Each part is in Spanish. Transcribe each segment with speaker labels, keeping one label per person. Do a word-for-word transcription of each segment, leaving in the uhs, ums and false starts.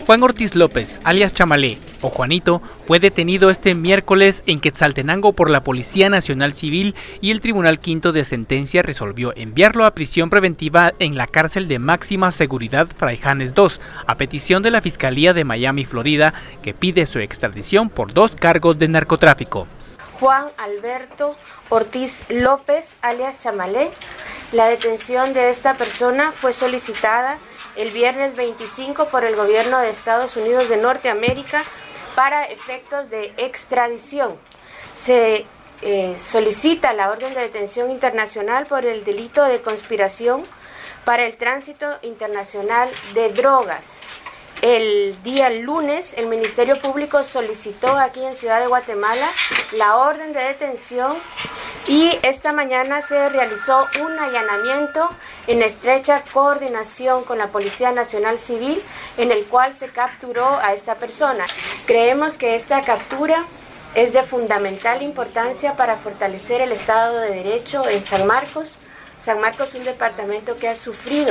Speaker 1: Juan Ortiz López, alias Chamalé, o Juanito, fue detenido este miércoles en Quetzaltenango por la Policía Nacional Civil y el Tribunal Quinto de Sentencia resolvió enviarlo a prisión preventiva en la cárcel de máxima seguridad Fraijanes dos, a petición de la Fiscalía de Miami, Florida, que pide su extradición por dos cargos de narcotráfico.
Speaker 2: Juan Alberto Ortiz López, alias Chamalé. La detención de esta persona fue solicitada el viernes veinticinco por el gobierno de Estados Unidos de Norteamérica para efectos de extradición. Se eh, solicita la orden de detención internacional por el delito de conspiración para el tránsito internacional de drogas. El día lunes, el Ministerio Público solicitó aquí en Ciudad de Guatemala la orden de detención y esta mañana se realizó un allanamiento en estrecha coordinación con la Policía Nacional Civil, en el cual se capturó a esta persona. Creemos que esta captura es de fundamental importancia para fortalecer el Estado de Derecho en San Marcos. San Marcos es un departamento que ha sufrido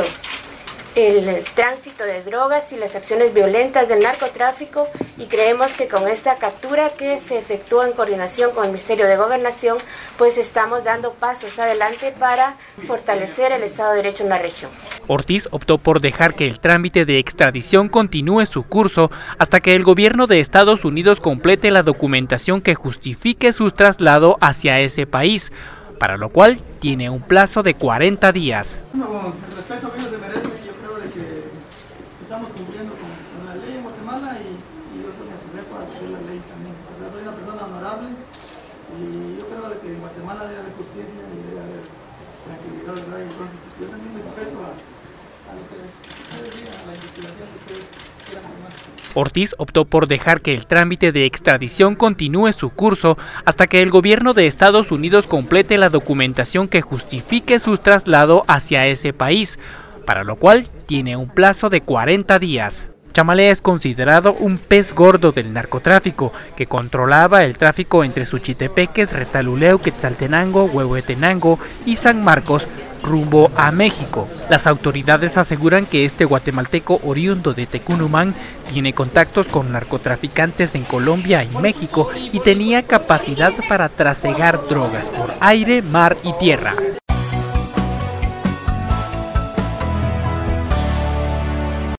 Speaker 2: el tránsito de drogas y las acciones violentas del narcotráfico, y creemos que con esta captura que se efectúa en coordinación con el Ministerio de Gobernación, pues estamos dando pasos adelante para fortalecer el Estado de Derecho en la región.
Speaker 1: Ortiz optó por dejar que el trámite de extradición continúe su curso hasta que el gobierno de Estados Unidos complete la documentación que justifique su traslado hacia ese país, para lo cual tiene un plazo de cuarenta días.
Speaker 3: No, respecto a mí de merece, yo creo de que estamos cumpliendo con, con la ley en Guatemala y, y yo soy me para cumplir la ley también. O sea, soy una persona honorable y yo creo de que en Guatemala debe haber justicia y debe haber tranquilidad, ¿verdad? Y entonces yo también me respeto a, a lo que ustedes digan, a la investigación que ustedes quieran tomar.
Speaker 1: Ortiz optó por dejar que el trámite de extradición continúe su curso hasta que el gobierno de Estados Unidos complete la documentación que justifique su traslado hacia ese país, para lo cual tiene un plazo de cuarenta días. Chamalé es considerado un pez gordo del narcotráfico, que controlaba el tráfico entre Suchitepeques, Retaluleu, Quetzaltenango, Huehuetenango y San Marcos, rumbo a México. Las autoridades aseguran que este guatemalteco oriundo de Tecunumán tiene contactos con narcotraficantes en Colombia y México y tenía capacidad para trasegar drogas por aire, mar y tierra.